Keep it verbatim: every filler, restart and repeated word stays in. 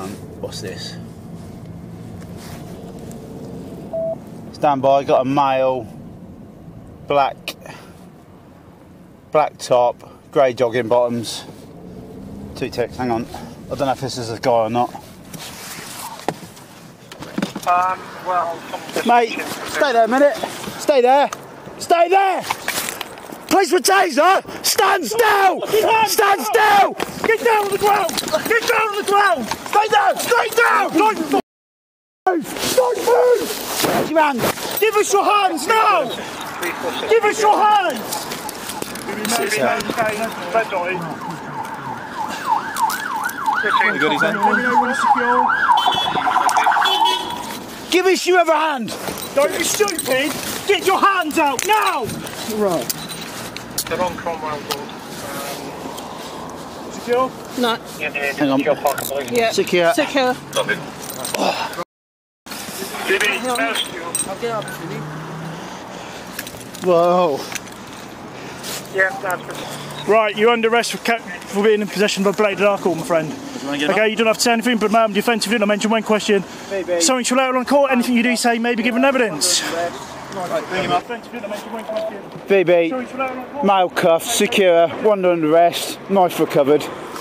on, what's this? Stand by, got a male, black, black top, grey jogging bottoms. Two ticks, hang on. I don't know if this is a guy or not. Um, well, mate, stay there a minute. Stay there. Stay there. Police with taser. Stand still. Stand still. Get down on the ground. Get down on the ground. Stay down. Stay down. Don't move. Don't move. Where's your hands? Give us your hands now. Give us your hands. You got his hand? Give us your other hand! Don't be stupid! Get your hands out now! Right. They're on Cromwell board. Um, secure? No. Yeah, yeah, hang on. Yeah. Secure. Secure. Stop it. Oh. Did he? I'll get up, Jimmy. Whoa. Yeah, that's good. Right, you're under arrest for, for being in possession of a bladed alcohol, my friend. Okay, you don't have to say anything, but ma'am, defensive didn't mention one question. B B. Something shall later on court, anything you do say may be given evidence. Right, bring him up. B B, male cuffed, secure, one under arrest, knife recovered.